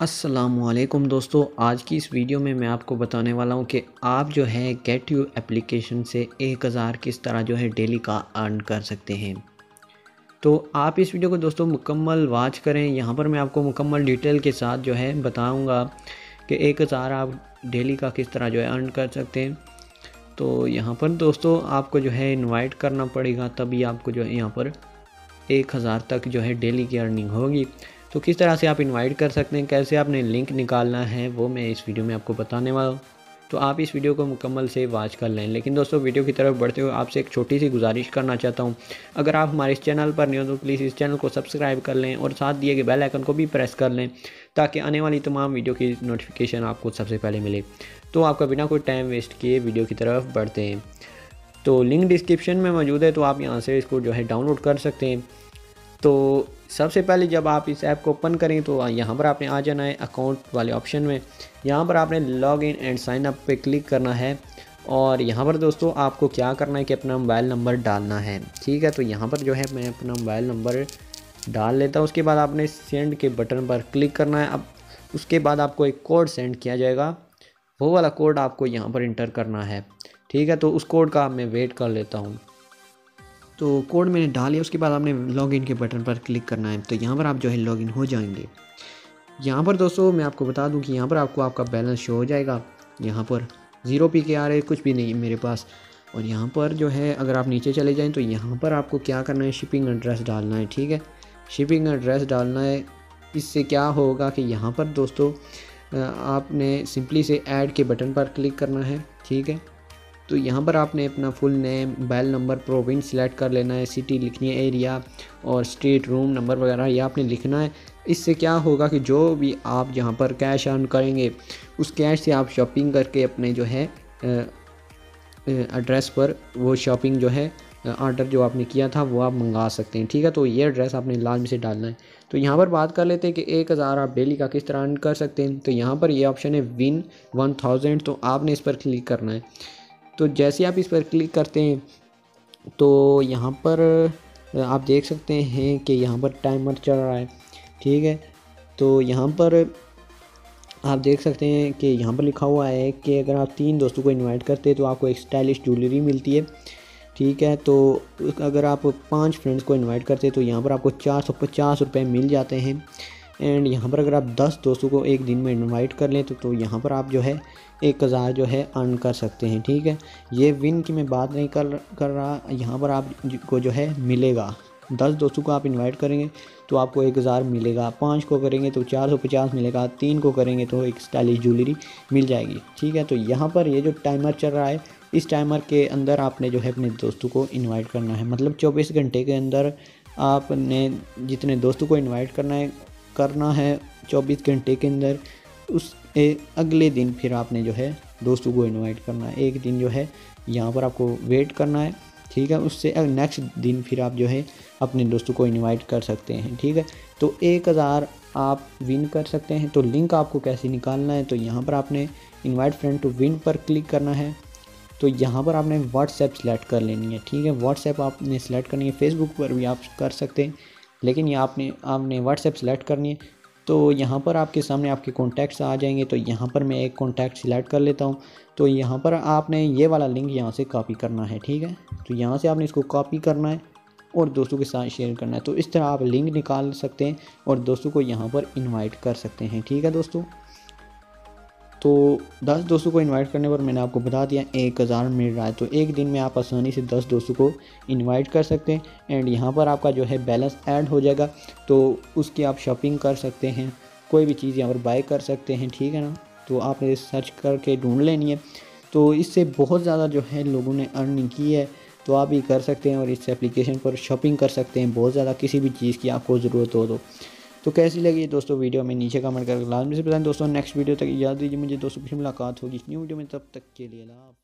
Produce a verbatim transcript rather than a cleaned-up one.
अस्सलामुअलैकुम दोस्तों, आज की इस वीडियो में मैं आपको बताने वाला हूं कि आप जो है गेटयू एप्लीकेशन से एक हज़ार किस तरह जो है डेली का अर्न कर सकते हैं। तो आप इस वीडियो को दोस्तों मुकम्मल वॉच करें। यहां पर मैं आपको मुकम्मल डिटेल के साथ जो है बताऊंगा कि एक हज़ार आप डेली का किस तरह जो है अर्न कर सकते हैं। तो यहाँ पर दोस्तों आपको जो है इन्वाइट करना पड़ेगा, तभी आपको जो है यहाँ पर एक हज़ार तक जो है डेली की अर्निंग होगी। तो किस तरह से आप इनवाइट कर सकते हैं, कैसे आपने लिंक निकालना है, वो मैं इस वीडियो में आपको बताने वाला हूँ। तो आप इस वीडियो को मुकम्मल से वॉच कर लें। लेकिन दोस्तों वीडियो की तरफ बढ़ते हुए आपसे एक छोटी सी गुजारिश करना चाहता हूँ, अगर आप हमारे इस चैनल पर नहीं हो तो प्लीज़ इस चैनल को सब्सक्राइब कर लें और साथ दिए गए बेल आइकन को भी प्रेस कर लें, ताकि आने वाली तमाम वीडियो की नोटिफिकेशन आपको सबसे पहले मिले। तो आपका बिना कोई टाइम वेस्ट किए वीडियो की तरफ बढ़ते हैं। तो लिंक डिस्क्रिप्शन में मौजूद है, तो आप यहाँ से इसको जो है डाउनलोड कर सकते हैं। तो सबसे पहले जब आप इस ऐप को ओपन करें तो यहाँ पर आपने आ जाना है अकाउंट वाले ऑप्शन में। यहाँ पर आपने log in and sign up पे क्लिक करना है और यहाँ पर दोस्तों आपको क्या करना है कि अपना मोबाइल नंबर डालना है। ठीक है, तो यहाँ पर जो है मैं अपना मोबाइल नंबर डाल लेता हूँ। उसके बाद आपने सेंड के बटन पर क्लिक करना है। अब उसके बाद आपको एक कोड सेंड किया जाएगा, वो वाला कोड आपको यहाँ पर इंटर करना है। ठीक है, तो उस कोड का मैं वेट कर लेता हूँ। तो कोड मैंने डाल लिया। उसके बाद आपने लॉगिन के बटन पर क्लिक करना है, तो यहाँ पर आप जो है लॉगिन हो जाएंगे। यहाँ पर दोस्तों मैं आपको बता दूँ कि यहाँ पर आपको आपका बैलेंस शो हो जाएगा। यहाँ पर ज़ीरो पी के आ रहे, कुछ भी नहीं है मेरे पास। और यहाँ पर जो है अगर आप नीचे चले जाएँ तो यहाँ पर आपको क्या करना है, शिपिंग एड्रेस डालना है। ठीक है, शिपिंग एड्रेस डालना है। इससे क्या होगा कि यहाँ पर दोस्तों आपने सिंपली से ऐड के बटन पर क्लिक करना है। ठीक है, तो यहाँ पर आपने अपना full name, mobile number, province select कर लेना है, सिटी लिखनी है, एरिया और स्ट्रीट, रूम नंबर वगैरह ये आपने लिखना है। इससे क्या होगा कि जो भी आप यहाँ पर कैश अर्न करेंगे, उस कैश से आप शॉपिंग करके अपने जो है एड्रेस पर वो शॉपिंग जो है ऑर्डर जो आपने किया था वो आप मंगा सकते हैं। ठीक है, तो ये एड्रेस आपने लाजमी से डालना है। तो यहाँ पर बात कर लेते हैं कि एक हज़ार आप डेली का किस तरह अर्न कर सकते हैं। तो यहाँ पर ये ऑप्शन है विन वन थाउजेंड, तो आपने इस पर क्लिक करना है। तो जैसे आप इस पर क्लिक करते हैं तो यहाँ पर आप देख सकते हैं कि यहाँ पर टाइमर चल रहा है। ठीक है, तो यहाँ पर आप देख सकते हैं कि यहाँ पर लिखा हुआ है कि अगर आप तीन दोस्तों को इनवाइट करते हैं तो आपको एक स्टाइलिश ज्वेलरी मिलती है। ठीक है, तो अगर आप पांच फ्रेंड्स को इनवाइट करते हैं तो यहाँ पर आपको चार सौ पचास रुपये मिल जाते हैं। एंड यहाँ पर अगर आप दस दोस्तों को एक दिन में इनवाइट कर लें तो तो यहाँ पर आप जो है एक हज़ार जो है अर्न कर सकते हैं। ठीक है, ये विन की मैं बात नहीं कर कर रहा, यहाँ पर आपको जो है मिलेगा। दस दोस्तों को आप इनवाइट करेंगे तो आपको एक हज़ार मिलेगा, पाँच को करेंगे तो चार सौ पचास मिलेगा, तीन को करेंगे तो एक स्टाइलिश ज्वेलरी मिल जाएगी। ठीक है, तो यहाँ पर ये जो टाइमर चल रहा है, इस टाइमर के अंदर आपने जो है अपने दोस्तों को इन्वाइट करना है। मतलब चौबीस घंटे के अंदर आपने जितने दोस्तों को इन्वाइट करना है करना है चौबीस घंटे के अंदर, उस ए, अगले दिन फिर आपने जो है दोस्तों को इनवाइट करना है। एक दिन जो है यहाँ पर आपको वेट करना है। ठीक है, उससे नेक्स्ट दिन फिर आप जो है अपने दोस्तों को इनवाइट कर सकते हैं। ठीक है, तो एक हज़ार आप विन कर सकते हैं। तो लिंक आपको कैसे निकालना है, तो यहाँ पर आपने इनवाइट फ्रेंड टू विन पर क्लिक करना है। तो यहाँ पर आपने व्हाट्सएप सेलेक्ट कर लेनी है। ठीक है, व्हाट्सएप आपने सेलेक्ट करनी है। फेसबुक पर भी आप कर सकते हैं, लेकिन ये आपने आपने व्हाट्सएप सेलेक्ट करनी है। तो यहाँ पर आपके सामने आपके कॉन्टैक्ट्स आ जाएंगे। तो यहाँ पर मैं एक कॉन्टैक्ट सिलेक्ट कर लेता हूँ। तो यहाँ पर आपने ये वाला लिंक यहाँ से कॉपी करना है। ठीक है, तो यहाँ से आपने इसको कॉपी करना है और दोस्तों के साथ शेयर करना है। तो इस तरह आप लिंक निकाल सकते हैं और दोस्तों को यहाँ पर इन्वाइट कर सकते हैं। ठीक है दोस्तों, तो दस दोस्तों को इनवाइट करने पर मैंने आपको बता दिया एक हज़ार मिल रहा है। तो एक दिन में आप आसानी से दस दोस्तों को इनवाइट कर सकते हैं एंड यहाँ पर आपका जो है बैलेंस ऐड हो जाएगा। तो उसकी आप शॉपिंग कर सकते हैं, कोई भी चीज़ यहाँ पर बाय कर सकते हैं। ठीक है ना, तो आपने सर्च करके ढूंढ लेनी है। तो इससे बहुत ज़्यादा जो है लोगों ने अर्निंग की है, तो आप भी कर सकते हैं और इस एप्लीकेशन पर शॉपिंग कर सकते हैं बहुत ज़्यादा, किसी भी चीज़ की आपको ज़रूरत हो तो। तो कैसी लगी दोस्तों वीडियो में नीचे कमेंट करके लाजमी से बताएं दोस्तों। नेक्स्ट वीडियो तक इजाज़त दीजिए मुझे दोस्तों, फिर मुलाकात होगी इस न्यू वीडियो में, तब तक के लिए अल्लाह।